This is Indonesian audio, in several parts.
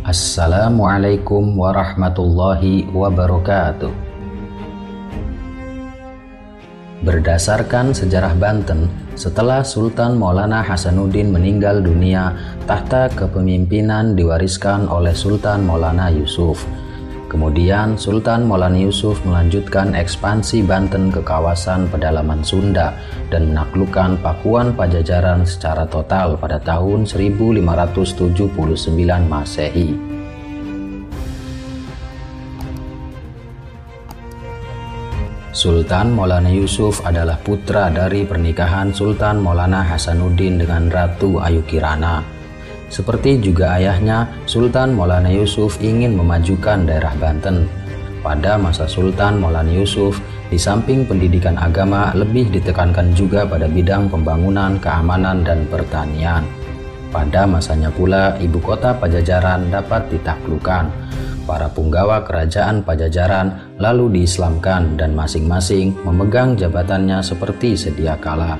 Assalamualaikum warahmatullahi wabarakatuh. Berdasarkan sejarah Banten, setelah Sultan Maulana Hasanuddin meninggal dunia, tahta kepemimpinan diwariskan oleh Sultan Maulana Yusuf. Kemudian Sultan Maulana Yusuf melanjutkan ekspansi Banten ke kawasan pedalaman Sunda dan menaklukkan Pakuan Pajajaran secara total pada tahun 1579 Masehi. Sultan Maulana Yusuf adalah putra dari pernikahan Sultan Maulana Hasanuddin dengan Ratu Ayu Kirana. Seperti juga ayahnya, Sultan Maulana Yusuf ingin memajukan daerah Banten. Pada masa Sultan Maulana Yusuf, di samping pendidikan agama lebih ditekankan juga pada bidang pembangunan, keamanan, dan pertanian. Pada masanya pula, ibu kota Pajajaran dapat ditaklukkan. Para punggawa kerajaan Pajajaran lalu diislamkan dan masing-masing memegang jabatannya seperti sedia kala.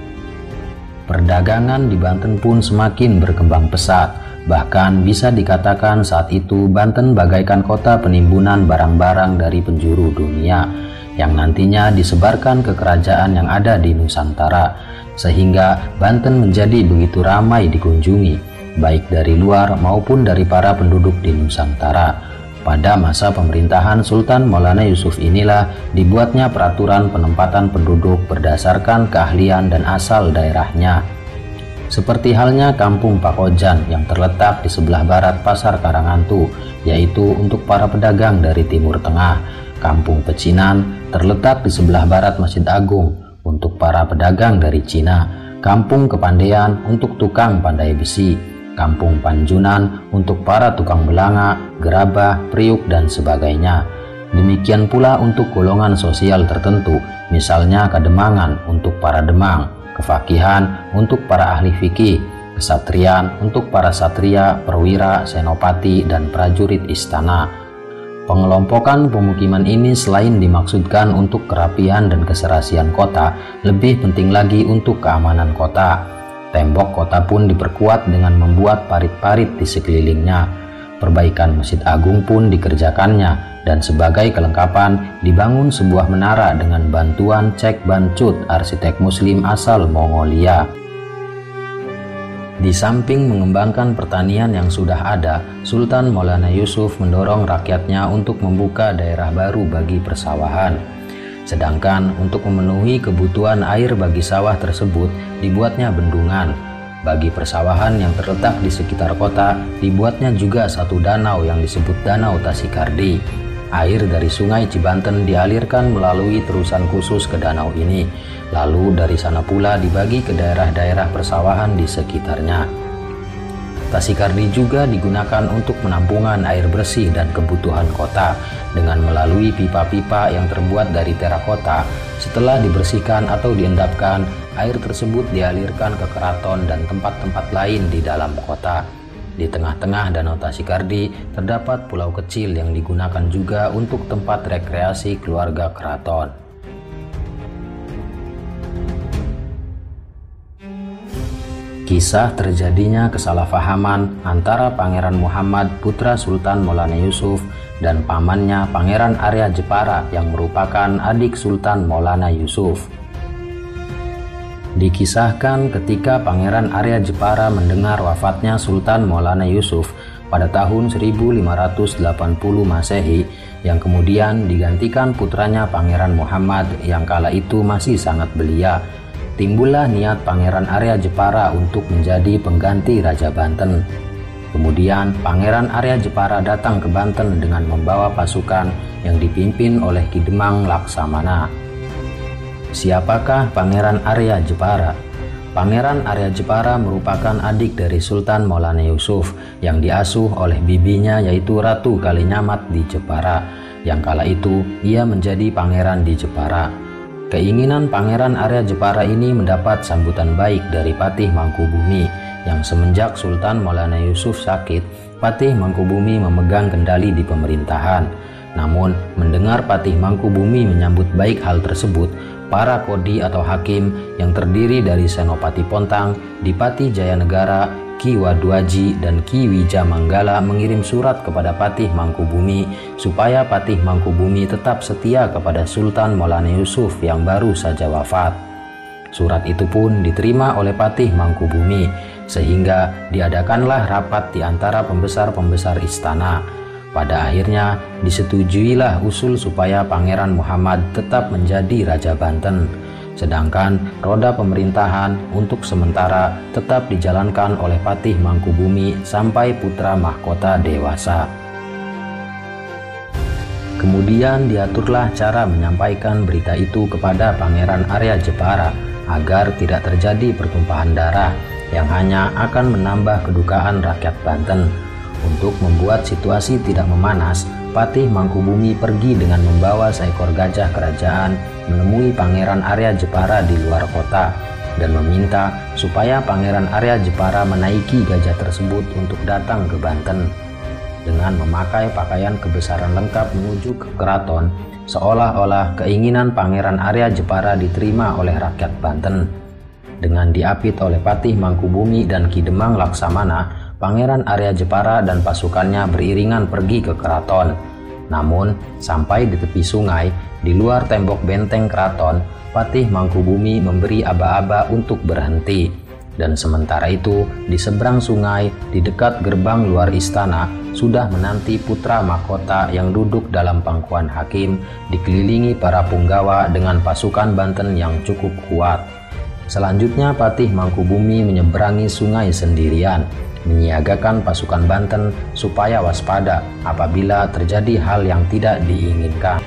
Perdagangan di Banten pun semakin berkembang pesat, bahkan bisa dikatakan saat itu Banten bagaikan kota penimbunan barang-barang dari penjuru dunia, yang nantinya disebarkan ke kerajaan yang ada di Nusantara, sehingga Banten menjadi begitu ramai dikunjungi, baik dari luar maupun dari para penduduk di Nusantara. Pada masa pemerintahan Sultan Maulana Yusuf inilah dibuatnya peraturan penempatan penduduk berdasarkan keahlian dan asal daerahnya. Seperti halnya Kampung Pakojan yang terletak di sebelah barat Pasar Karangantu, yaitu untuk para pedagang dari Timur Tengah. Kampung Pecinan terletak di sebelah barat Masjid Agung untuk para pedagang dari Cina. Kampung Kepandaian untuk tukang pandai besi. Kampung Panjunan untuk para tukang belanga, gerabah, priuk, dan sebagainya. Demikian pula untuk golongan sosial tertentu, misalnya Kademangan untuk para demang, Kefakihan untuk para ahli fikih, Kesatrian untuk para satria, perwira, senopati, dan prajurit istana. Pengelompokan pemukiman ini selain dimaksudkan untuk kerapian dan keserasian kota, lebih penting lagi untuk keamanan kota. Tembok kota pun diperkuat dengan membuat parit-parit di sekelilingnya. Perbaikan Masjid Agung pun dikerjakannya, dan sebagai kelengkapan dibangun sebuah menara dengan bantuan Cek Bancut, arsitek muslim asal Mongolia. Di samping mengembangkan pertanian yang sudah ada, Sultan Maulana Yusuf mendorong rakyatnya untuk membuka daerah baru bagi persawahan. Sedangkan untuk memenuhi kebutuhan air bagi sawah tersebut dibuatnya bendungan. Bagi persawahan yang terletak di sekitar kota dibuatnya juga satu danau yang disebut Danau Tasikardi. Air dari Sungai Cibanten dialirkan melalui terusan khusus ke danau ini. Lalu dari sana pula dibagi ke daerah-daerah persawahan di sekitarnya. Tasikardi juga digunakan untuk penampungan air bersih dan kebutuhan kota dengan melalui pipa-pipa yang terbuat dari terakota. Setelah dibersihkan atau diendapkan, air tersebut dialirkan ke keraton dan tempat-tempat lain di dalam kota. Di tengah-tengah Danau Tasikardi terdapat pulau kecil yang digunakan juga untuk tempat rekreasi keluarga keraton. Kisah terjadinya kesalahpahaman antara Pangeran Muhammad putra Sultan Maulana Yusuf dan pamannya Pangeran Arya Jepara yang merupakan adik Sultan Maulana Yusuf. Dikisahkan ketika Pangeran Arya Jepara mendengar wafatnya Sultan Maulana Yusuf pada tahun 1580 Masehi, yang kemudian digantikan putranya Pangeran Muhammad yang kala itu masih sangat belia. Timbullah niat Pangeran Arya Jepara untuk menjadi pengganti Raja Banten. Kemudian Pangeran Arya Jepara datang ke Banten dengan membawa pasukan yang dipimpin oleh Ki Demang Laksamana. Siapakah Pangeran Arya Jepara? Pangeran Arya Jepara merupakan adik dari Sultan Maulana Yusuf yang diasuh oleh bibinya yaitu Ratu Kalinyamat di Jepara, yang kala itu ia menjadi pangeran di Jepara. Keinginan Pangeran Arya Jepara ini mendapat sambutan baik dari Patih Mangkubumi, yang semenjak Sultan Maulana Yusuf sakit, Patih Mangkubumi memegang kendali di pemerintahan. Namun, mendengar Patih Mangkubumi menyambut baik hal tersebut, para kodi atau hakim yang terdiri dari Senopati Pontang, Dipati Jayanegara, Ki Waduaji dan Ki Wijamanggala mengirim surat kepada Patih Mangkubumi supaya Patih Mangkubumi tetap setia kepada Sultan Maulana Yusuf yang baru saja wafat. Surat itu pun diterima oleh Patih Mangkubumi, sehingga diadakanlah rapat di antara pembesar-pembesar istana. Pada akhirnya disetujuilah usul supaya Pangeran Muhammad tetap menjadi Raja Banten, sedangkan roda pemerintahan untuk sementara tetap dijalankan oleh Patih Mangkubumi sampai putra mahkota dewasa. Kemudian diaturlah cara menyampaikan berita itu kepada Pangeran Arya Jepara agar tidak terjadi pertumpahan darah yang hanya akan menambah kedukaan rakyat Banten. Untuk membuat situasi tidak memanas, Patih Mangkubumi pergi dengan membawa seekor gajah kerajaan menemui Pangeran Arya Jepara di luar kota dan meminta supaya Pangeran Arya Jepara menaiki gajah tersebut untuk datang ke Banten. Dengan memakai pakaian kebesaran lengkap menuju ke keraton, seolah-olah keinginan Pangeran Arya Jepara diterima oleh rakyat Banten. Dengan diapit oleh Patih Mangkubumi dan Ki Demang Laksamana, Pangeran Arya Jepara dan pasukannya beriringan pergi ke keraton. Namun, sampai di tepi sungai, di luar tembok benteng keraton, Patih Mangkubumi memberi aba-aba untuk berhenti. Dan sementara itu, di seberang sungai, di dekat gerbang luar istana, sudah menanti putra mahkota yang duduk dalam pangkuan hakim, dikelilingi para punggawa dengan pasukan Banten yang cukup kuat. Selanjutnya Patih Mangkubumi menyeberangi sungai sendirian, menyiagakan pasukan Banten supaya waspada apabila terjadi hal yang tidak diinginkan.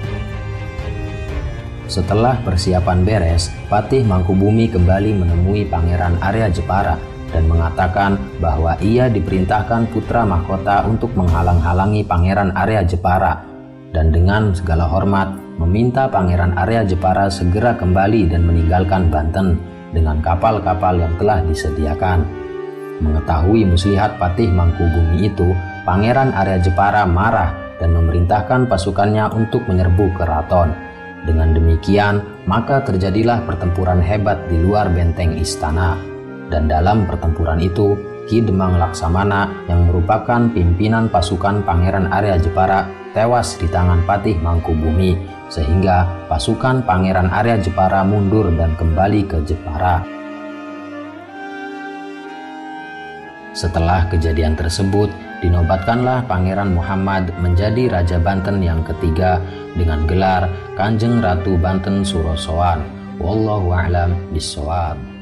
Setelah persiapan beres, Patih Mangkubumi kembali menemui Pangeran Arya Jepara dan mengatakan bahwa ia diperintahkan putra mahkota untuk menghalang-halangi Pangeran Arya Jepara, dan dengan segala hormat meminta Pangeran Arya Jepara segera kembali dan meninggalkan Banten dengan kapal-kapal yang telah disediakan. Mengetahui muslihat Patih Mangkubumi itu, Pangeran Arya Jepara marah dan memerintahkan pasukannya untuk menyerbu keraton. Dengan demikian, maka terjadilah pertempuran hebat di luar benteng istana. Dan dalam pertempuran itu, Ki Demang Laksamana yang merupakan pimpinan pasukan Pangeran Arya Jepara tewas di tangan Patih Mangkubumi, sehingga pasukan Pangeran Arya Jepara mundur dan kembali ke Jepara. Setelah kejadian tersebut, dinobatkanlah Pangeran Muhammad menjadi Raja Banten yang ketiga dengan gelar Kanjeng Ratu Banten Surosoan. Wallahu a'lam bishawab.